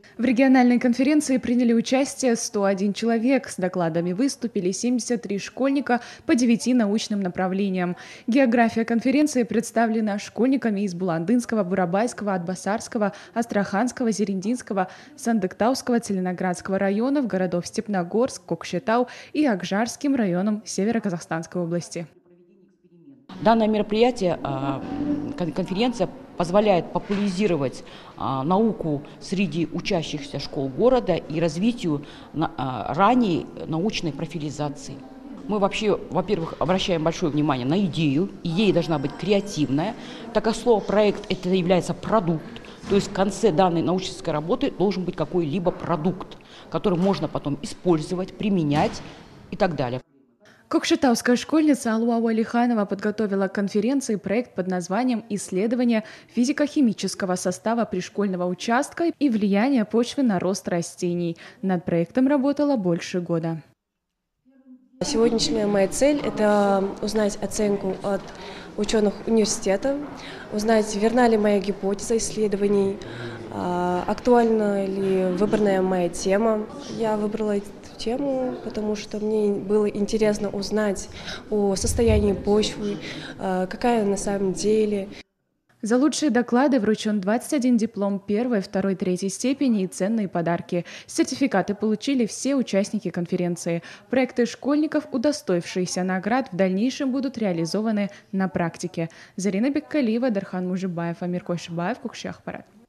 В региональной конференции приняли участие 101 человек. С докладами выступили 73 школьника по 9 научным направлениям. География конференции представлена школьниками из Буландынского, Бурабайского, Атбасарского, Астраханского, Зерендинского, Сандыктауского, Целиноградского районов, городов Степногорск, Кокшетау и Акжарским районом Северо-Казахстанской области. Данное мероприятие, конференция, позволяет популяризировать науку среди учащихся школ города и развитию ранней научной профилизации. Мы вообще, во-первых, обращаем большое внимание на идею. Идея должна быть креативная, так как слово «проект» это является продукт. То есть в конце данной научной работы должен быть какой-либо продукт, который можно потом использовать, применять и так далее. Кокшетауская школьница Алуа Алиханова подготовила к конференции проект под названием «Исследование физико-химического состава пришкольного участка и влияния почвы на рост растений». Над проектом работала больше года. Сегодняшняя моя цель – это узнать оценку от ученых университета, узнать, верна ли моя гипотеза исследований, актуальна ли выбранная моя тема. Я выбрала эту тему, потому что мне было интересно узнать о состоянии почвы, какая она на самом деле. За лучшие доклады вручен 21 диплом первой, второй, третьей степени и ценные подарки. Сертификаты получили все участники конференции. Проекты школьников, удостоившиеся наград, в дальнейшем будут реализованы на практике. Зарина Беккалиева, Дархан Мужибаев, Амир Койшибаев, Кукши Ахпарат.